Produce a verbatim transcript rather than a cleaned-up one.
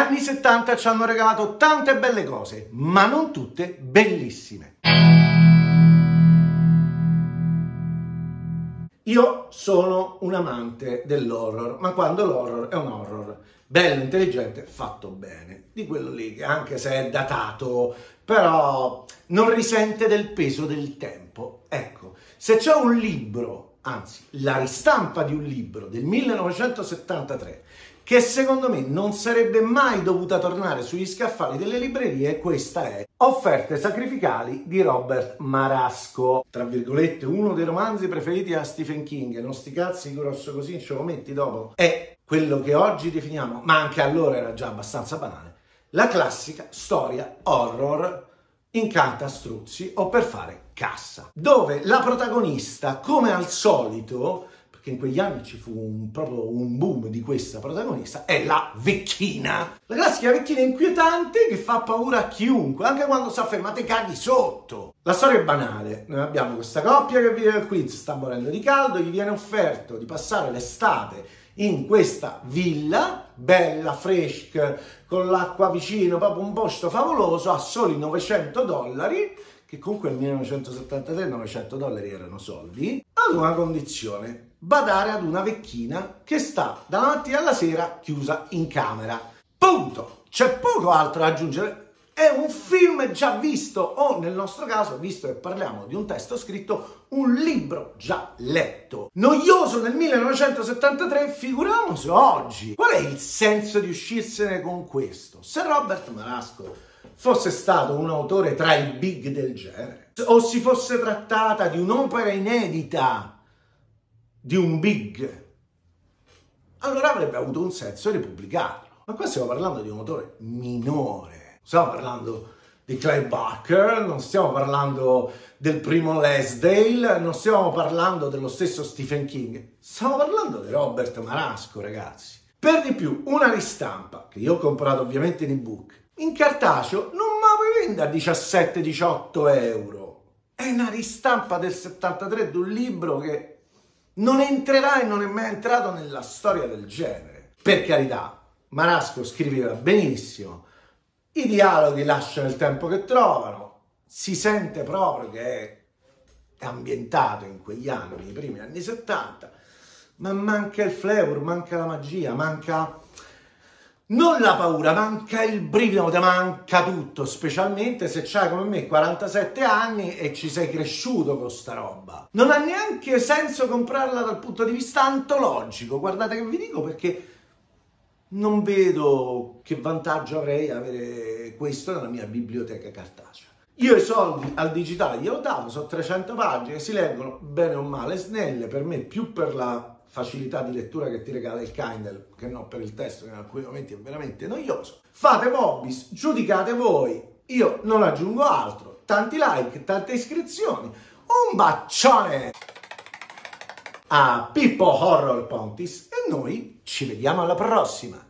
anni settanta ci hanno regalato tante belle cose, ma non tutte bellissime. Io sono un amante dell'horror, ma quando l'horror è un horror bello, intelligente, fatto bene, di quello lì che anche se è datato, però non risente del peso del tempo. Ecco, se c'è un libro, anzi la ristampa di un libro del millenovecentosettantatré, che secondo me non sarebbe mai dovuta tornare sugli scaffali delle librerie, questa è Offerte sacrificali di Robert Marasco, tra virgolette uno dei romanzi preferiti da Stephen King. Non sti cazzi grosso così, ce lo metti dopo. È quello che oggi definiamo, ma anche allora era già abbastanza banale, la classica storia horror incanta struzzi o per fare cassa, dove la protagonista, come al solito, perché in quegli anni ci fu un, proprio un boom di questa protagonista, è la vecchina. La classica vecchina inquietante che fa paura a chiunque, anche quando si afferma te caghi sotto. La storia è banale, noi abbiamo questa coppia che vive al Queens, sta morendo di caldo, gli viene offerto di passare l'estate in questa villa, bella, fresca, con l'acqua vicino, proprio un posto favoloso, a soli novecento dollari, che comunque nel millenovecentosettantatré novecento dollari erano soldi, ad una condizione: badare ad una vecchina che sta dalla mattina alla sera chiusa in camera. Punto! C'è poco altro da aggiungere. È un film già visto, o nel nostro caso, visto che parliamo di un testo scritto, un libro già letto. Noioso nel millenovecentosettantatré, figuriamoci oggi. Qual è il senso di uscirsene con questo? Se Robert Marasco fosse stato un autore tra i big del genere, o si fosse trattata di un'opera inedita di un big, allora avrebbe avuto un senso di pubblicarlo. Ma qua stiamo parlando di un autore minore. Stiamo parlando di Clive Barker, non stiamo parlando del primo Lansdale, non stiamo parlando dello stesso Stephen King, stiamo parlando di Robert Marasco, ragazzi. Per di più, una ristampa, che io ho comprato ovviamente in ebook, in cartaceo non me la puoi vendere a diciassette diciotto euro. È una ristampa del settantatré di un libro che non entrerà e non è mai entrato nella storia del genere. Per carità, Marasco scriveva benissimo, i dialoghi lasciano il tempo che trovano, si sente proprio che è ambientato in quegli anni, i primi anni settanta, ma manca il flavor, manca la magia, manca non la paura, manca il brivido, ti manca tutto, specialmente se c'hai come me quarantasette anni e ci sei cresciuto con sta roba. Non ha neanche senso comprarla dal punto di vista antologico, guardate che vi dico, perché non vedo che vantaggio avrei avere questo nella mia biblioteca cartacea. Io i soldi al digitale glielo davo, sono trecento pagine, si leggono bene o male, snelle, per me più per la facilità di lettura che ti regala il Kindle che non per il testo, che in alcuni momenti è veramente noioso. Fate hobbies, giudicate voi, io non aggiungo altro. Tanti like, tante iscrizioni, un bacione a Pippo Horror Pontis e noi ci vediamo alla prossima.